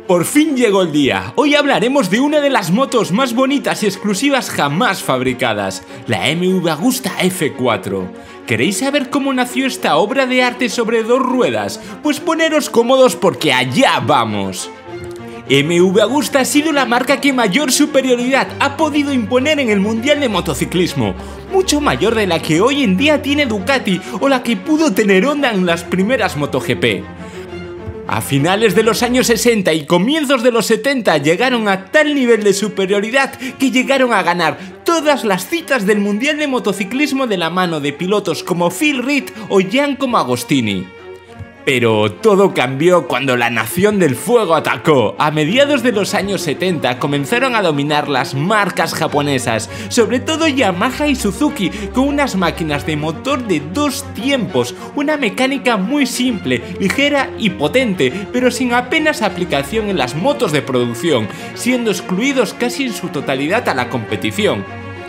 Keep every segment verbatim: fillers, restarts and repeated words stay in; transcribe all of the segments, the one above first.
Por fin llegó el día. Hoy hablaremos de una de las motos más bonitas y exclusivas jamás fabricadas, la M V Agusta F cuatro. ¿Queréis saber cómo nació esta obra de arte sobre dos ruedas? Pues poneros cómodos porque allá vamos. M V Agusta ha sido la marca que mayor superioridad ha podido imponer en el mundial de motociclismo, mucho mayor de la que hoy en día tiene Ducati o la que pudo tener Honda en las primeras MotoGP. A finales de los años sesenta y comienzos de los setenta llegaron a tal nivel de superioridad que llegaron a ganar todas las citas del mundial de motociclismo de la mano de pilotos como Phil Reed o Giacomo Agostini. Pero todo cambió cuando la Nación del Fuego atacó. A mediados de los años setenta comenzaron a dominar las marcas japonesas, sobre todo Yamaha y Suzuki, con unas máquinas de motor de dos tiempos, una mecánica muy simple, ligera y potente, pero sin apenas aplicación en las motos de producción, siendo excluidos casi en su totalidad a la competición.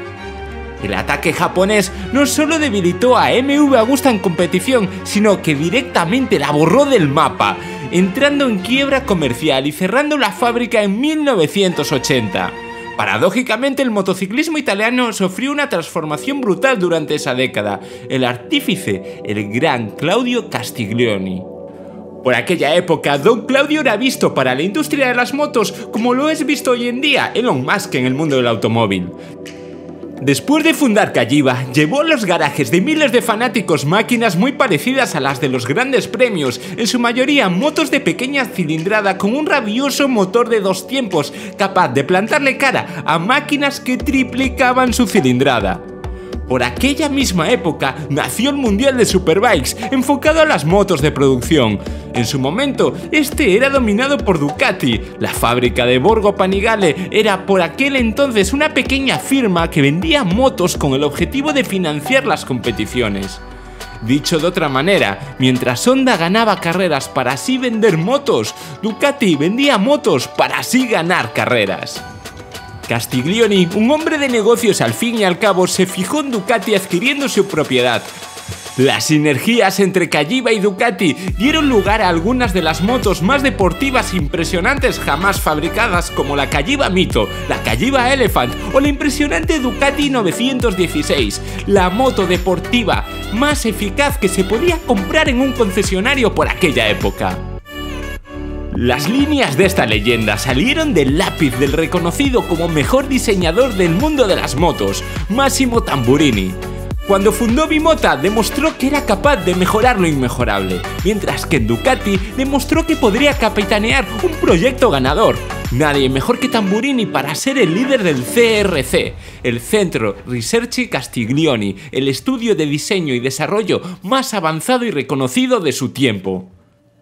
El ataque japonés no solo debilitó a M V Agusta en competición, sino que directamente la borró del mapa, entrando en quiebra comercial y cerrando la fábrica en mil novecientos ochenta. Paradójicamente, el motociclismo italiano sufrió una transformación brutal durante esa década. El artífice, el gran Claudio Castiglioni. Por aquella época, Don Claudio era visto para la industria de las motos como lo es visto hoy en día Elon Musk en el mundo del automóvil. Después de fundar Cagiva, llevó a los garajes de miles de fanáticos máquinas muy parecidas a las de los grandes premios, en su mayoría motos de pequeña cilindrada con un rabioso motor de dos tiempos, capaz de plantarle cara a máquinas que triplicaban su cilindrada. Por aquella misma época nació el Mundial de Superbikes, enfocado a las motos de producción. En su momento, este era dominado por Ducati. La fábrica de Borgo Panigale era por aquel entonces una pequeña firma que vendía motos con el objetivo de financiar las competiciones. Dicho de otra manera, mientras Honda ganaba carreras para así vender motos, Ducati vendía motos para así ganar carreras. Castiglioni, un hombre de negocios al fin y al cabo, se fijó en Ducati adquiriendo su propiedad. Las sinergias entre Cagiva y Ducati dieron lugar a algunas de las motos más deportivas e impresionantes jamás fabricadas, como la Cagiva Mito, la Cagiva Elephant o la impresionante Ducati novecientos dieciséis, la moto deportiva más eficaz que se podía comprar en un concesionario por aquella época. Las líneas de esta leyenda salieron del lápiz del reconocido como mejor diseñador del mundo de las motos, Massimo Tamburini. Cuando fundó Bimota demostró que era capaz de mejorar lo inmejorable, mientras que en Ducati demostró que podría capitanear un proyecto ganador. Nadie mejor que Tamburini para ser el líder del C R C, el Centro Ricerche Castiglioni, el estudio de diseño y desarrollo más avanzado y reconocido de su tiempo.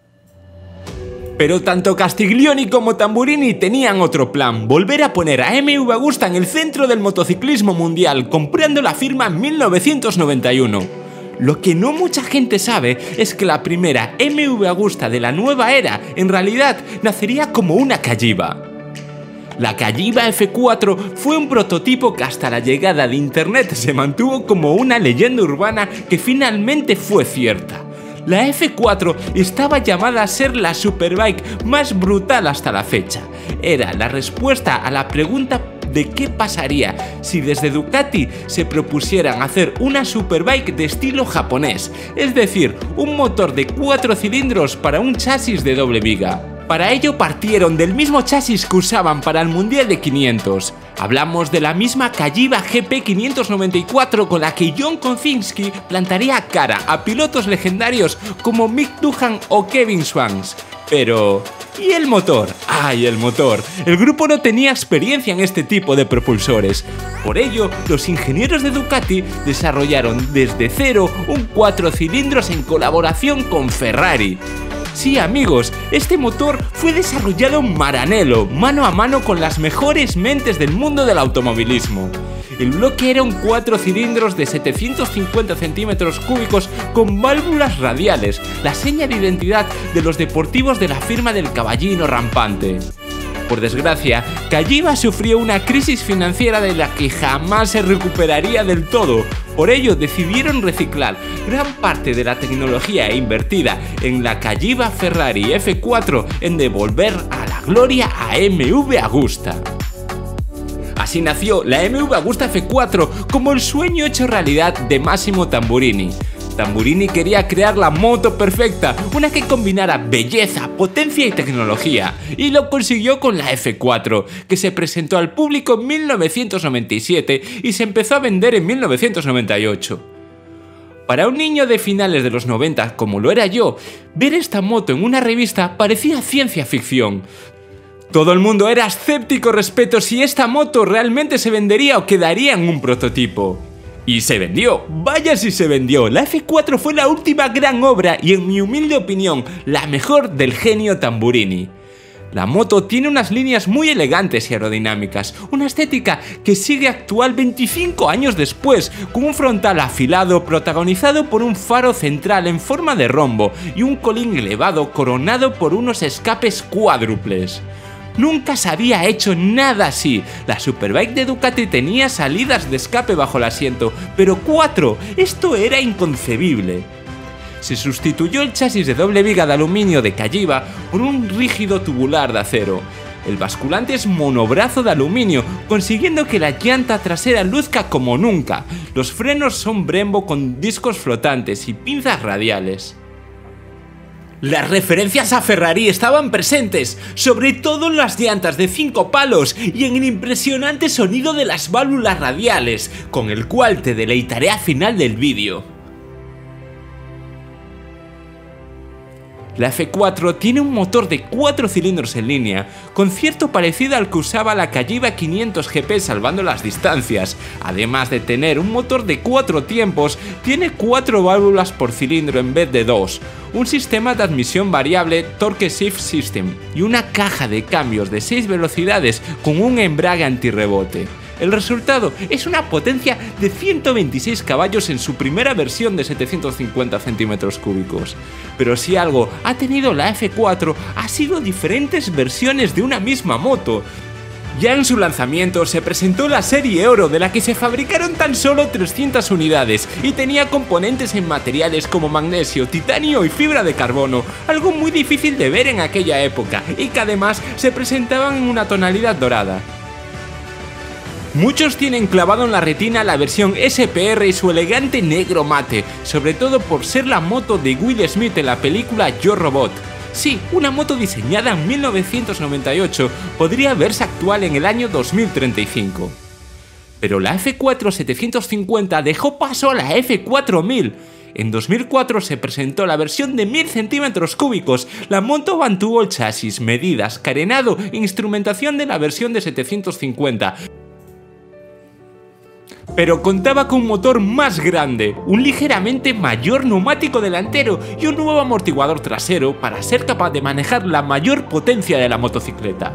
Pero tanto Castiglioni como Tamburini tenían otro plan: volver a poner a M V Agusta en el centro del motociclismo mundial, comprando la firma en mil novecientos noventa y uno. Lo que no mucha gente sabe es que la primera M V Agusta de la nueva era en realidad nacería como una Cagiva. La Cagiva F cuatro fue un prototipo que hasta la llegada de internet se mantuvo como una leyenda urbana que finalmente fue cierta. La F cuatro estaba llamada a ser la superbike más brutal hasta la fecha. Era la respuesta a la pregunta de qué pasaría si desde Ducati se propusieran hacer una superbike de estilo japonés, es decir, un motor de cuatro cilindros para un chasis de doble viga. Para ello partieron del mismo chasis que usaban para el Mundial de quinientos. Hablamos de la misma Cagiva G P quinientos noventa y cuatro con la que John Kocinski plantaría cara a pilotos legendarios como Mick Doohan o Kevin Schwantz. Pero... ¿y el motor? ¡Ay, el motor! El grupo no tenía experiencia en este tipo de propulsores. Por ello, los ingenieros de Ducati desarrollaron desde cero un cuatro cilindros en colaboración con Ferrari. Sí, amigos, este motor fue desarrollado en Maranello, mano a mano con las mejores mentes del mundo del automovilismo. El bloque era un cuatro cilindros de setecientos cincuenta centímetros cúbicos con válvulas radiales, la seña de identidad de los deportivos de la firma del caballino rampante. Por desgracia, Cagiva sufrió una crisis financiera de la que jamás se recuperaría del todo. Por ello decidieron reciclar gran parte de la tecnología invertida en la Cagiva Ferrari F cuatro en devolver a la gloria a M V Agusta. Así nació la M V Agusta F cuatro como el sueño hecho realidad de Massimo Tamburini. Tamburini quería crear la moto perfecta, una que combinara belleza, potencia y tecnología, y lo consiguió con la F cuatro, que se presentó al público en mil novecientos noventa y siete y se empezó a vender en mil novecientos noventa y ocho. Para un niño de finales de los noventa, como lo era yo, ver esta moto en una revista parecía ciencia ficción. Todo el mundo era escéptico respecto si esta moto realmente se vendería o quedaría en un prototipo. Y se vendió, vaya si se vendió. La F cuatro fue la última gran obra y, en mi humilde opinión, la mejor del genio Tamburini. La moto tiene unas líneas muy elegantes y aerodinámicas, una estética que sigue actual veinticinco años después, con un frontal afilado protagonizado por un faro central en forma de rombo y un colín elevado coronado por unos escapes cuádruples. Nunca se había hecho nada así. La Superbike de Ducati tenía salidas de escape bajo el asiento, pero cuatro, esto era inconcebible. Se sustituyó el chasis de doble viga de aluminio de Cagiva por un rígido tubular de acero. El basculante es monobrazo de aluminio, consiguiendo que la llanta trasera luzca como nunca. Los frenos son Brembo con discos flotantes y pinzas radiales. Las referencias a Ferrari estaban presentes, sobre todo en las llantas de cinco palos y en el impresionante sonido de las válvulas radiales, con el cual te deleitaré al final del vídeo. La F cuatro tiene un motor de cuatro cilindros en línea, con cierto parecido al que usaba la Cagiva quinientos G P salvando las distancias. Además de tener un motor de cuatro tiempos, tiene cuatro válvulas por cilindro en vez de dos, un sistema de admisión variable Torque Shift System y una caja de cambios de seis velocidades con un embrague antirrebote. El resultado es una potencia de ciento veintiséis caballos en su primera versión de setecientos cincuenta centímetros cúbicos. Pero si algo ha tenido la F cuatro, ha sido diferentes versiones de una misma moto. Ya en su lanzamiento se presentó la serie Oro, de la que se fabricaron tan solo trescientas unidades y tenía componentes en materiales como magnesio, titanio y fibra de carbono, algo muy difícil de ver en aquella época y que además se presentaban en una tonalidad dorada. Muchos tienen clavado en la retina la versión S P R y su elegante negro mate, sobre todo por ser la moto de Will Smith en la película Yo Robot. Sí, una moto diseñada en mil novecientos noventa y ocho podría verse actual en el año dos mil treinta y cinco. Pero la F cuatro setecientos cincuenta dejó paso a la F cuatro mil. En dos mil cuatro se presentó la versión de mil centímetros cúbicos. La moto mantuvo el chasis, medidas, carenado e instrumentación de la versión de setecientos cincuenta. Pero contaba con un motor más grande, un ligeramente mayor neumático delantero y un nuevo amortiguador trasero para ser capaz de manejar la mayor potencia de la motocicleta.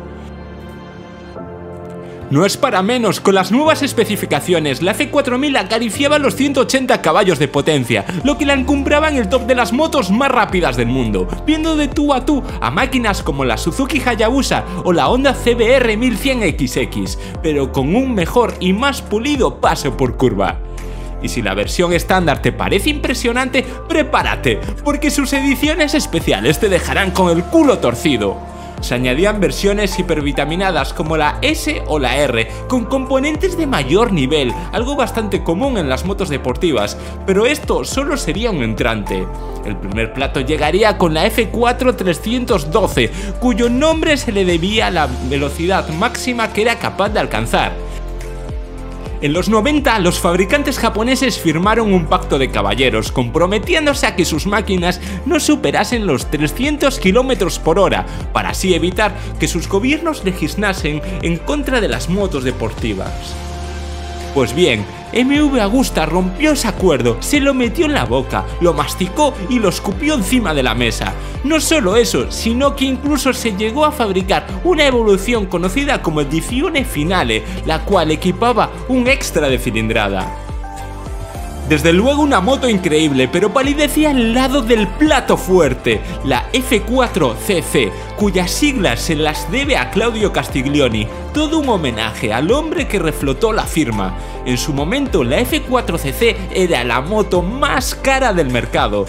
No es para menos, con las nuevas especificaciones, la F cuatro mil acariciaba los ciento ochenta caballos de potencia, lo que la encumbraba en el top de las motos más rápidas del mundo, viendo de tú a tú a máquinas como la Suzuki Hayabusa o la Honda C B R mil cien X X, pero con un mejor y más pulido paso por curva. Y si la versión estándar te parece impresionante, prepárate, porque sus ediciones especiales te dejarán con el culo torcido. Se añadían versiones hipervitaminadas como la S o la R, con componentes de mayor nivel, algo bastante común en las motos deportivas, pero esto solo sería un entrante. El primer plato llegaría con la F cuatro trescientos doce, cuyo nombre se le debía a la velocidad máxima que era capaz de alcanzar. En los noventa, los fabricantes japoneses firmaron un pacto de caballeros, comprometiéndose a que sus máquinas no superasen los trescientos kilómetros por hora, para así evitar que sus gobiernos legislasen en contra de las motos deportivas. Pues bien, M V Agusta rompió ese acuerdo, se lo metió en la boca, lo masticó y lo escupió encima de la mesa. No solo eso, sino que incluso se llegó a fabricar una evolución conocida como Edizione Finale, la cual equipaba un extra de cilindrada. Desde luego una moto increíble, pero palidecía al lado del plato fuerte, la F cuatro C C, cuyas siglas se las debe a Claudio Castiglioni, todo un homenaje al hombre que reflotó la firma. En su momento la F cuatro C C era la moto más cara del mercado.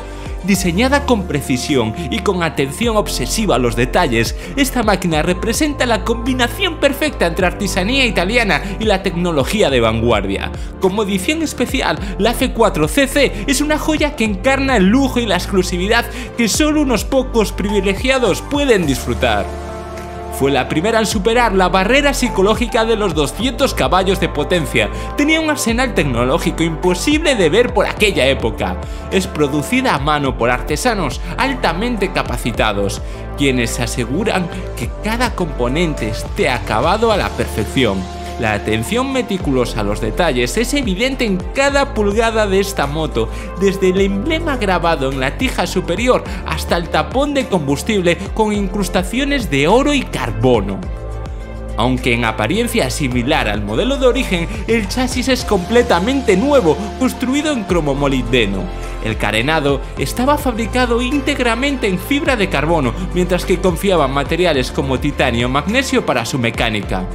Diseñada con precisión y con atención obsesiva a los detalles, esta máquina representa la combinación perfecta entre artesanía italiana y la tecnología de vanguardia. Como edición especial, la F cuatro C C es una joya que encarna el lujo y la exclusividad que solo unos pocos privilegiados pueden disfrutar. Fue la primera en superar la barrera psicológica de los doscientos caballos de potencia. Tenía un arsenal tecnológico imposible de ver por aquella época. Es producida a mano por artesanos altamente capacitados, quienes aseguran que cada componente esté acabado a la perfección. La atención meticulosa a los detalles es evidente en cada pulgada de esta moto, desde el emblema grabado en la tija superior hasta el tapón de combustible con incrustaciones de oro y carbono. Aunque en apariencia similar al modelo de origen, el chasis es completamente nuevo, construido en cromomolibdeno. El carenado estaba fabricado íntegramente en fibra de carbono, mientras que confiaba en materiales como titanio o magnesio para su mecánica.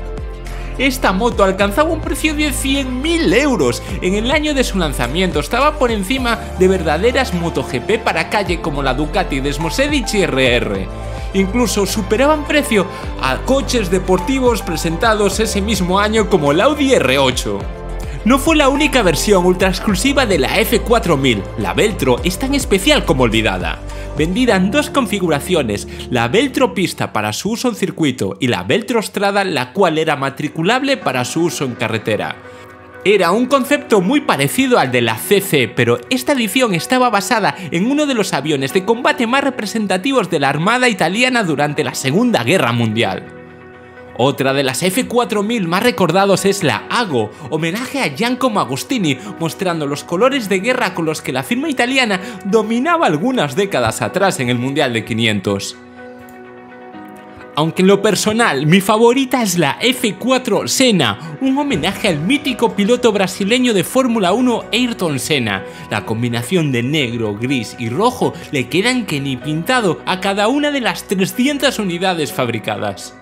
Esta moto alcanzaba un precio de cien mil euros. En el año de su lanzamiento estaba por encima de verdaderas MotoGP para calle como la Ducati Desmosedic y R R. Incluso superaban precio a coches deportivos presentados ese mismo año como el Audi R ocho. No fue la única versión ultra exclusiva de la F cuatro mil, la Veltro es tan especial como olvidada. Vendida en dos configuraciones, la Veltro Pista para su uso en circuito y la Veltro Strada, la cual era matriculable para su uso en carretera. Era un concepto muy parecido al de la C C, pero esta edición estaba basada en uno de los aviones de combate más representativos de la Armada italiana durante la Segunda Guerra Mundial. Otra de las F cuatro mil más recordados es la Ago, homenaje a Giacomo Agostini, mostrando los colores de guerra con los que la firma italiana dominaba algunas décadas atrás en el Mundial de quinientos. Aunque en lo personal, mi favorita es la F cuatro Senna, un homenaje al mítico piloto brasileño de Fórmula uno Ayrton Senna. La combinación de negro, gris y rojo le quedan que ni pintado a cada una de las trescientas unidades fabricadas.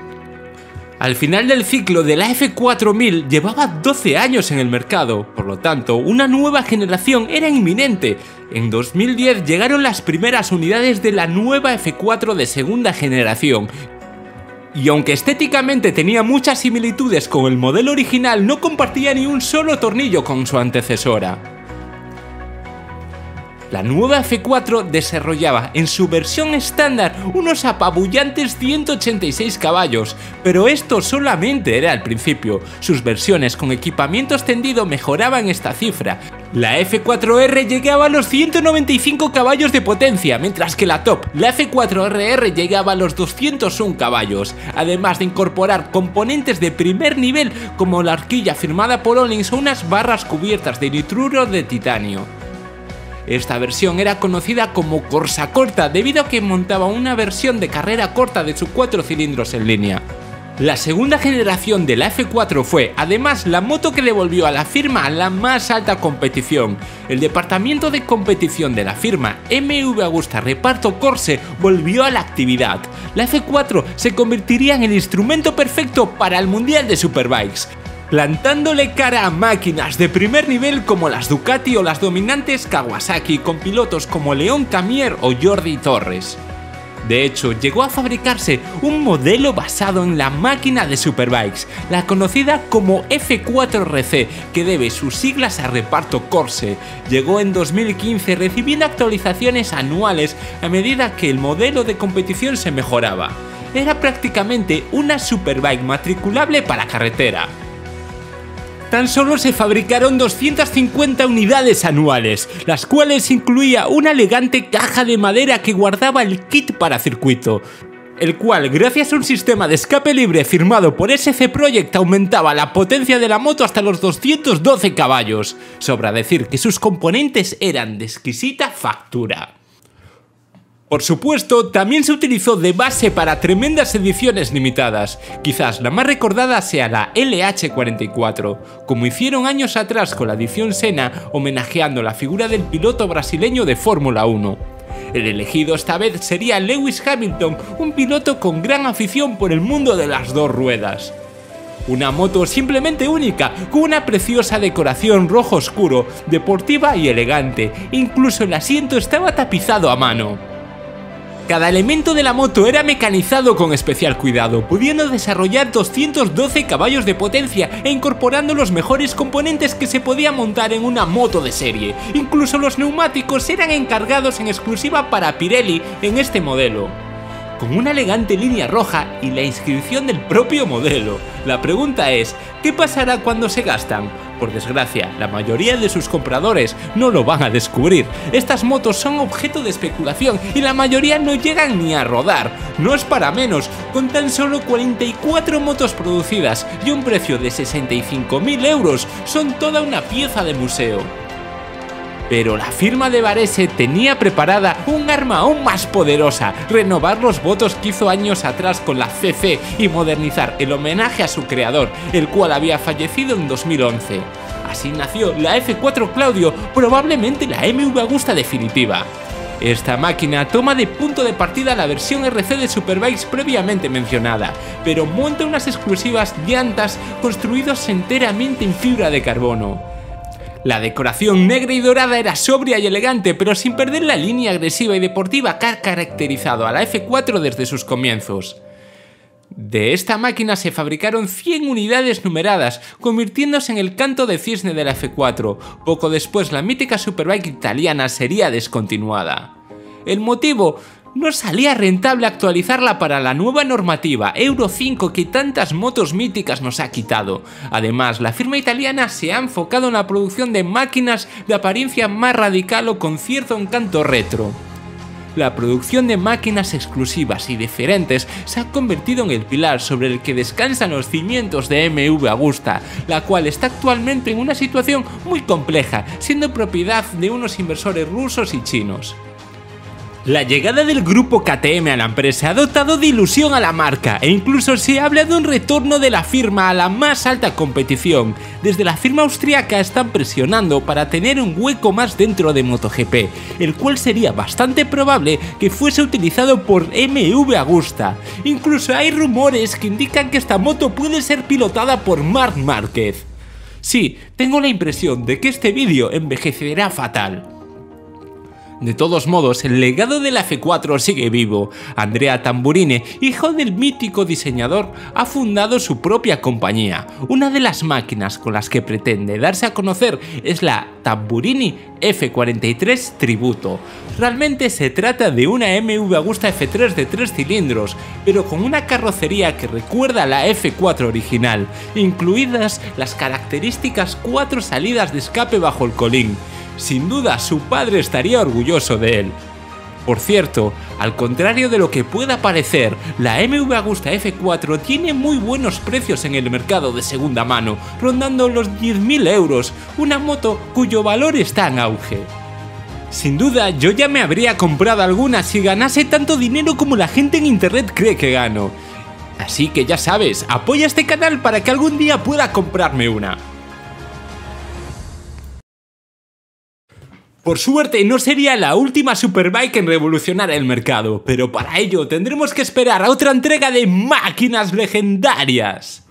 Al final del ciclo de la F cuatro mil llevaba doce años en el mercado, por lo tanto, una nueva generación era inminente. En dos mil diez llegaron las primeras unidades de la nueva F cuatro de segunda generación. Y aunque estéticamente tenía muchas similitudes con el modelo original, no compartía ni un solo tornillo con su antecesora. La nueva F cuatro desarrollaba en su versión estándar unos apabullantes ciento ochenta y seis caballos, pero esto solamente era el principio. Sus versiones con equipamiento extendido mejoraban esta cifra. La F cuatro R llegaba a los ciento noventa y cinco caballos de potencia, mientras que la top, la F cuatro R R, llegaba a los doscientos uno caballos, además de incorporar componentes de primer nivel como la horquilla firmada por Öhlins o unas barras cubiertas de nitruro de titanio. Esta versión era conocida como Corsa Corta debido a que montaba una versión de carrera corta de sus cuatro cilindros en línea. La segunda generación de la F cuatro fue, además, la moto que devolvió a la firma a la más alta competición. El departamento de competición de la firma M V Agusta Reparto Corse volvió a la actividad. La F cuatro se convertiría en el instrumento perfecto para el Mundial de Superbikes, plantándole cara a máquinas de primer nivel como las Ducati o las dominantes Kawasaki, con pilotos como León Camier o Jordi Torres. De hecho, llegó a fabricarse un modelo basado en la máquina de Superbikes, la conocida como F cuatro R C, que debe sus siglas a Reparto Corse. Llegó en dos mil quince recibiendo actualizaciones anuales a medida que el modelo de competición se mejoraba. Era prácticamente una Superbike matriculable para carretera. Tan solo se fabricaron doscientas cincuenta unidades anuales, las cuales incluía una elegante caja de madera que guardaba el kit para circuito, el cual, gracias a un sistema de escape libre firmado por S C Project, aumentaba la potencia de la moto hasta los doscientos doce caballos. Sobra decir que sus componentes eran de exquisita factura. Por supuesto, también se utilizó de base para tremendas ediciones limitadas. Quizás la más recordada sea la L H cuarenta y cuatro, como hicieron años atrás con la edición Senna, homenajeando la figura del piloto brasileño de Fórmula uno. El elegido esta vez sería Lewis Hamilton, un piloto con gran afición por el mundo de las dos ruedas. Una moto simplemente única, con una preciosa decoración rojo oscuro, deportiva y elegante, incluso el asiento estaba tapizado a mano. Cada elemento de la moto era mecanizado con especial cuidado, pudiendo desarrollar doscientos doce caballos de potencia e incorporando los mejores componentes que se podía montar en una moto de serie. Incluso los neumáticos eran encargados en exclusiva para Pirelli en este modelo, con una elegante línea roja y la inscripción del propio modelo. La pregunta es, ¿qué pasará cuando se gastan? Por desgracia, la mayoría de sus compradores no lo van a descubrir. Estas motos son objeto de especulación y la mayoría no llegan ni a rodar. No es para menos, con tan solo cuarenta y cuatro motos producidas y un precio de sesenta y cinco mil euros, son toda una pieza de museo. Pero la firma de Varese tenía preparada un arma aún más poderosa: renovar los votos que hizo años atrás con la C C y modernizar el homenaje a su creador, el cual había fallecido en dos mil once. Así nació la F cuatro Claudio, probablemente la M V Agusta definitiva. Esta máquina toma de punto de partida la versión R C de Superbikes previamente mencionada, pero monta unas exclusivas llantas construidas enteramente en fibra de carbono. La decoración negra y dorada era sobria y elegante, pero sin perder la línea agresiva y deportiva que ha caracterizado a la F cuatro desde sus comienzos. De esta máquina se fabricaron cien unidades numeradas, convirtiéndose en el canto de cisne de la F cuatro. Poco después, la mítica Superbike italiana sería descontinuada. El motivo: no salía rentable actualizarla para la nueva normativa Euro cinco que tantas motos míticas nos ha quitado. Además, la firma italiana se ha enfocado en la producción de máquinas de apariencia más radical o con cierto encanto retro. La producción de máquinas exclusivas y diferentes se ha convertido en el pilar sobre el que descansan los cimientos de M V Agusta, la cual está actualmente en una situación muy compleja, siendo propiedad de unos inversores rusos y chinos. La llegada del grupo K T M a la empresa ha dotado de ilusión a la marca e incluso se habla de un retorno de la firma a la más alta competición. Desde la firma austríaca están presionando para tener un hueco más dentro de MotoGP, el cual sería bastante probable que fuese utilizado por M V Agusta. Incluso hay rumores que indican que esta moto puede ser pilotada por Marc Márquez. Sí, tengo la impresión de que este vídeo envejecerá fatal. De todos modos, el legado de la F cuatro sigue vivo. Andrea Tamburini, hijo del mítico diseñador, ha fundado su propia compañía. Una de las máquinas con las que pretende darse a conocer es la Tamburini F cuarenta y tres Tributo. Realmente se trata de una M V Agusta F tres de tres cilindros, pero con una carrocería que recuerda a la F cuatro original, incluidas las características cuatro salidas de escape bajo el colín. Sin duda, su padre estaría orgulloso de él. Por cierto, al contrario de lo que pueda parecer, la M V Agusta F cuatro tiene muy buenos precios en el mercado de segunda mano, rondando los diez mil euros, una moto cuyo valor está en auge. Sin duda, yo ya me habría comprado alguna si ganase tanto dinero como la gente en internet cree que gano. Así que ya sabes, apoya este canal para que algún día pueda comprarme una. Por suerte no sería la última Superbike en revolucionar el mercado, pero para ello tendremos que esperar a otra entrega de máquinas legendarias.